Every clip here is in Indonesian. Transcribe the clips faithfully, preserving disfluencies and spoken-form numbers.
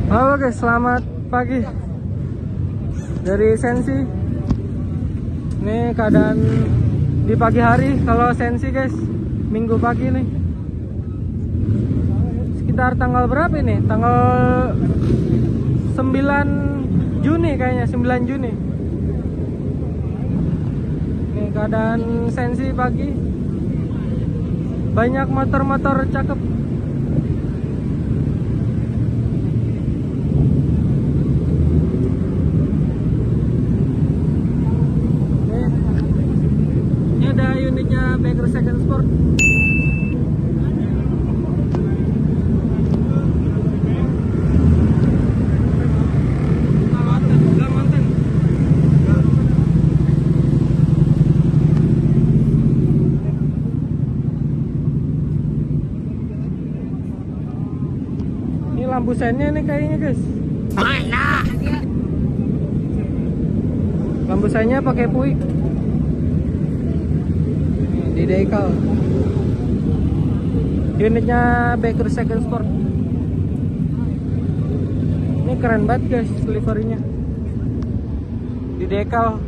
Halo guys, selamat pagi dari Sensi. Ini keadaan di pagi hari kalau Sensi guys, minggu pagi nih. Sekitar tanggal berapa ini? Tanggal sembilan Juni kayaknya, sembilan Juni. Ini keadaan Sensi pagi. Banyak motor-motor cakep. Ada unitnya Baker Second Sport. Ini lampu sennya nih kayaknya guys. Mana? Lampu sennya pakai Puig. Di decal unitnya Baker Second Sport. Ini keren banget guys liverynya di decal.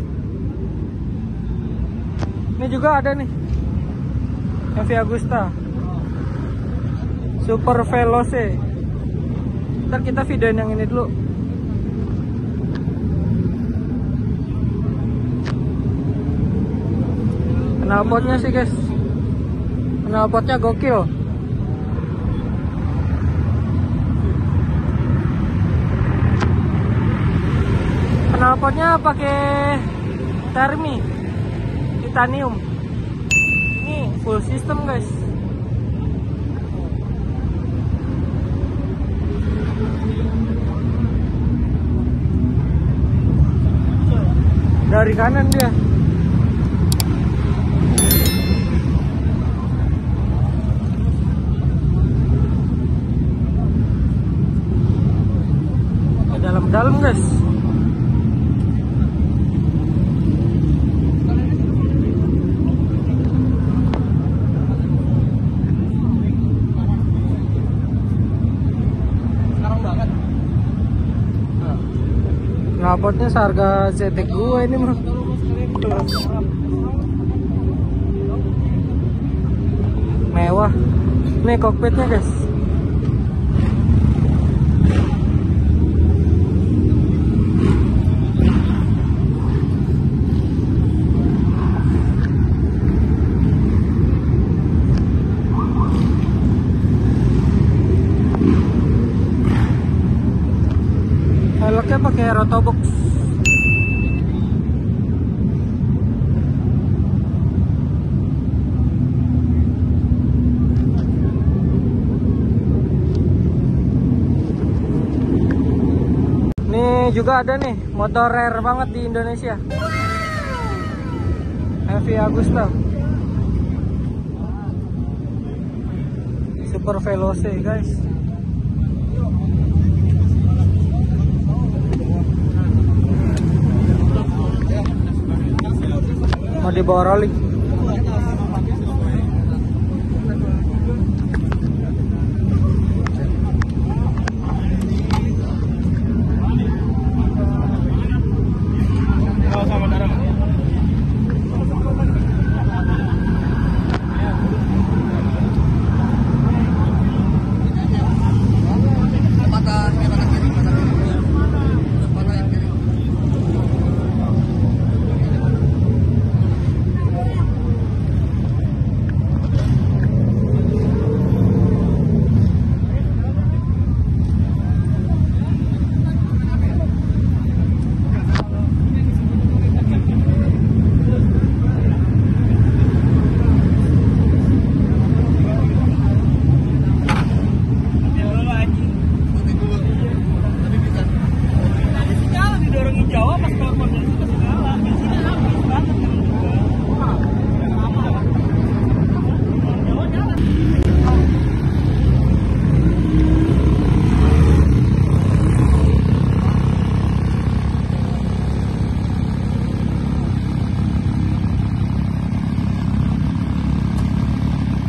Ini juga ada nih M V Agusta Super Veloce. Ntar kita videoin yang ini dulu. Knalpotnya sih guys, knalpotnya gokil. Knalpotnya pakai Termi titanium. Ini full system guys. Dari kanan dia. Dalam guys. Knalpotnya seharga Z T gue ini mah. Mewah. Nih kokpitnya guys. Velgnya pakai Rotobox. Nih juga ada nih motor rare banget di Indonesia. M V Agusta Super Veloce guys. Mau dibawa rolling.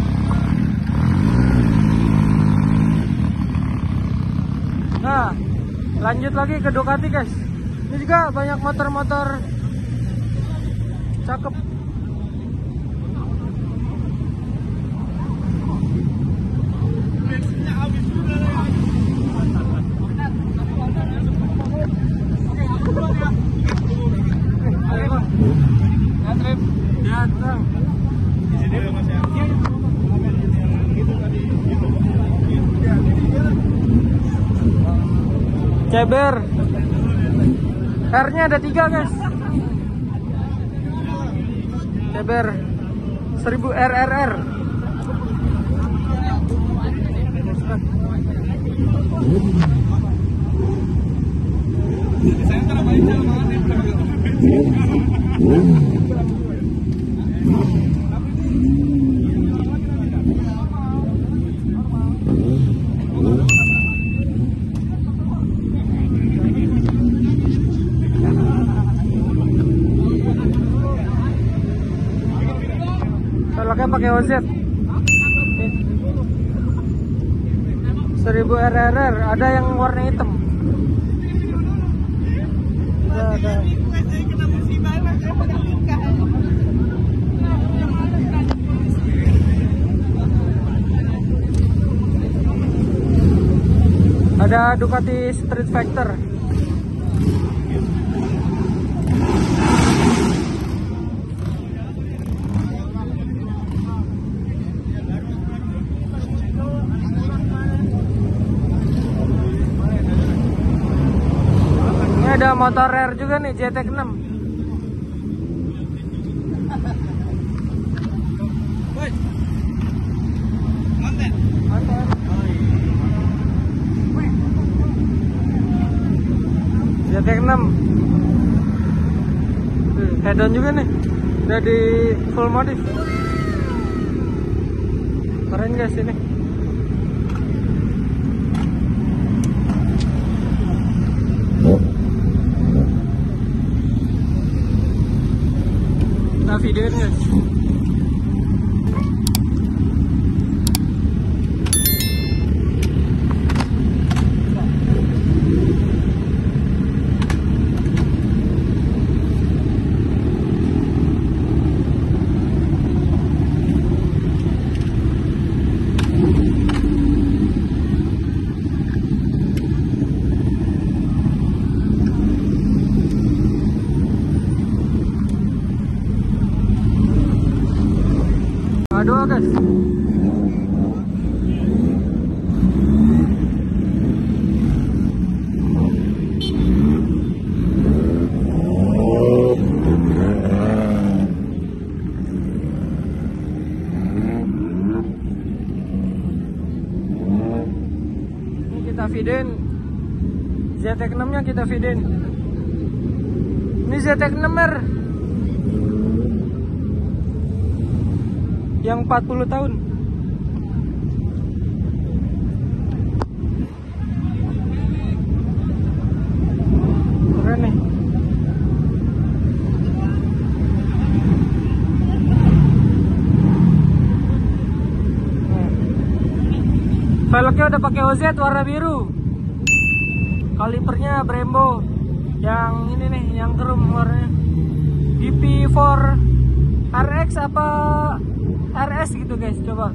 Nah, Lanjut lagi ke Ducati guys. Ini juga banyak motor-motor cakep. Ceber R-nya ada tiga guys. Ceber seribu R R R. Velgnya pakai O Z seribu R R R, ada yang warna hitam. Ada, ada. Ada Ducati Street Fighter. Ada motor rare juga nih, J T X enam. J T X enam. Head on juga nih. Udah di full modif. Keren guys ini. Nah, videoin guys. Aduh guys. Ini kita videoin Z X enam nya, kita videoin. Ini Z X enam R yang empat puluh tahun. Keren nih. Velgnya udah pakai O Z warna biru. Kalipernya Brembo. Yang ini nih, yang krum warnanya. D P empat R X apa R S gitu guys, coba.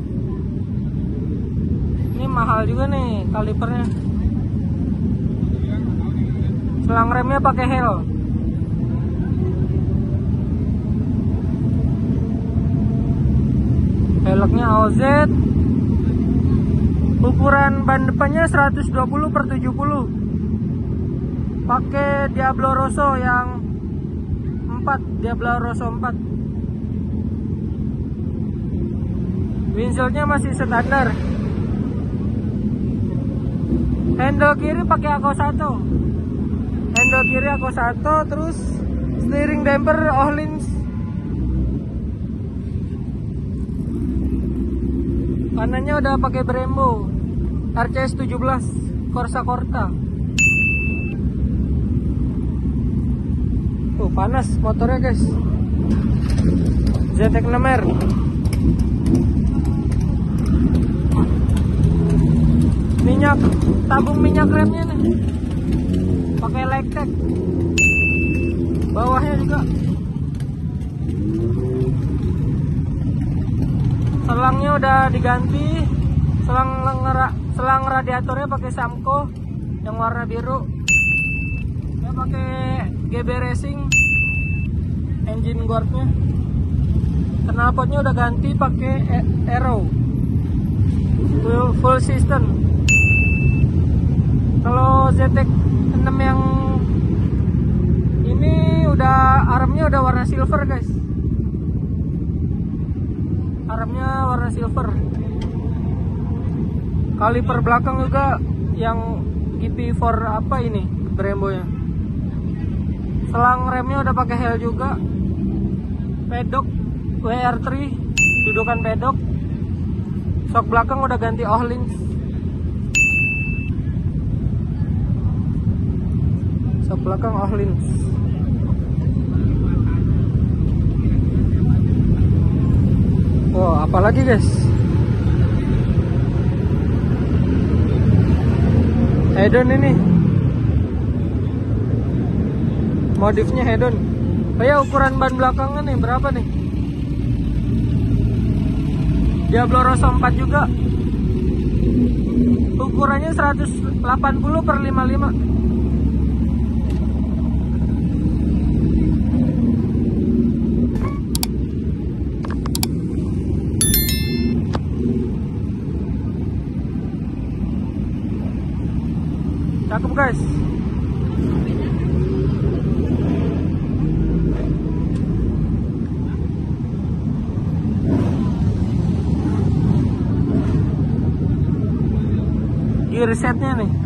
Ini mahal juga nih kalipernya. Selang remnya pakai Hel. Velgnya O Z. Ukuran ban depannya seratus dua puluh per tujuh puluh. Pakai Diablo Rosso yang empat, Diablo Rosso empat. Windshieldnya masih standar. Handle kiri pakai Ako satu. Handle kiri Ako satu, terus steering damper Öhlins. Kanannya udah pakai Brembo R C S tujuh belas Corsa Corta. Tuh panas motornya guys. Z X enam R. Minyak, tabung minyak remnya nih. Pakai Lectec. Bawahnya juga. Selangnya udah diganti. Selang lengera, selang radiatornya pakai Samco yang warna biru. Ya pakai G B Racing engine guardnya. Knalpotnya udah ganti pakai Aero full, full system. Kalau Z X enam yang ini udah armnya udah warna silver guys. Armnya warna silver. Kaliper belakang juga yang G P empat apa ini Brembo nya. Selang remnya udah pakai Hell juga. Pedok W R tiga dudukan pedok. Sok belakang udah ganti Öhlins. Sok belakang Öhlins. Oh, apalagi guys? Hedon ini. Modifnya hedon. Oh ya, ukuran ban belakangnya nih berapa nih? Diablo Rosso empat juga. Ukurannya seratus delapan puluh per lima puluh lima. Cakep guys. Gear setnya nih.